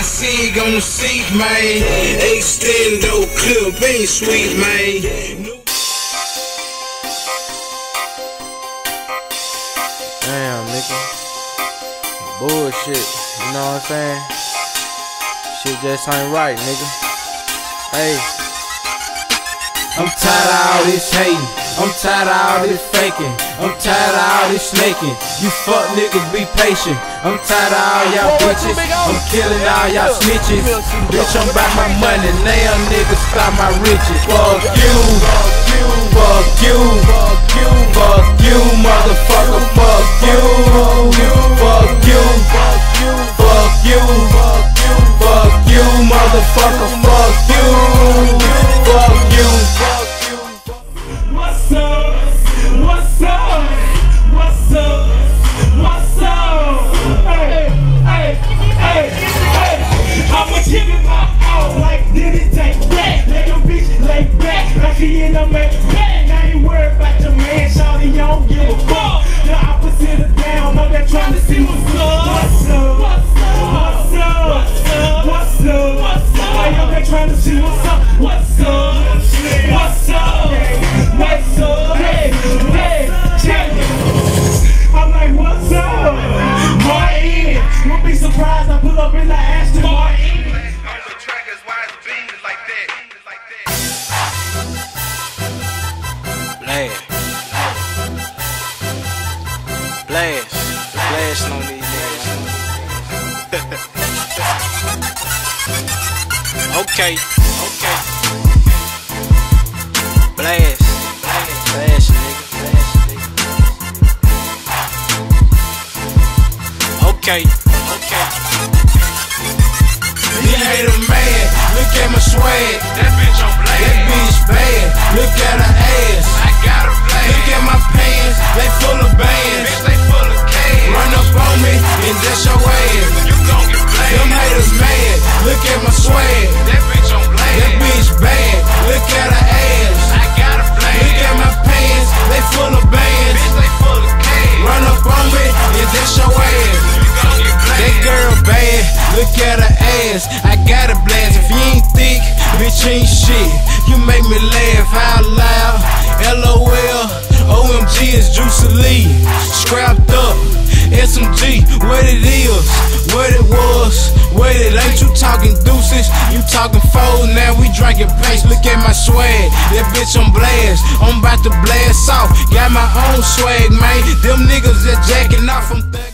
SIG on the seat, man. Extendo clip ain't sweet, man. Damn, nigga. Bullshit, you know what I'm saying? Shit just ain't right, nigga. Hey. I'm tired of all this hating. I'm tired of all this faking. I'm tired of all this snaking. You fuck niggas, be patient. I'm tired of all y'all bitches. I'm killing all y'all snitches. Bitch, I'm about my money. Now niggas stop my riches. Fuck you. Fuck you. Fuck you, motherfucker. Fuck you. Fuck you. Fuck you. Fuck you, motherfucker. Fuck you. Fuck you. What's up? What's up? What's up? What's up? Hey, hey, hey, hey. I'ma give it my all like did it take that? Let your bitch lay back like she in a man. I ain't worried about your man, shawty, you don't give a fuck. The opposite of down, I'm there trying to see what's up. What's up? What's up? What's up? What's up? What's up? Why you there trying to see what's up? What's up? What's up? What's up? Hey, hey, check it. I'm like, what's up? Martin, won't be surprised I pull up in the Aston Martin. Blast on these niggas. Okay. Blast, nigga. Okay. He ain't a man, look at my swag. That bitch on blast. That bitch bad, look at her ass. I got a blast. Look at my pants, they full of bands. Bitch, they full of cash. Run up on me and that's your ass. You gon' get blasted. Them haters mad, look at my swag. That bitch on blast. That bitch bad, look at her ass. I got a blast. Look at my pants, they full of bands. Bitch, they full of cash. Run up on me and that's your ass. You gon' get blasted. That girl bad, look at her ass. I got a blast. If you ain't thick, bitch ain't shit. You make me laugh out loud. LOL, OMG is Juicy Lee. Scrapped up, SMG, what it is, what it was, what it ain't. You talking deuces, you talking foes. Now we drinking pace. Look at my swag, that bitch on blast. I'm about to blast off. Got my own swag, man. Them niggas that jacking off.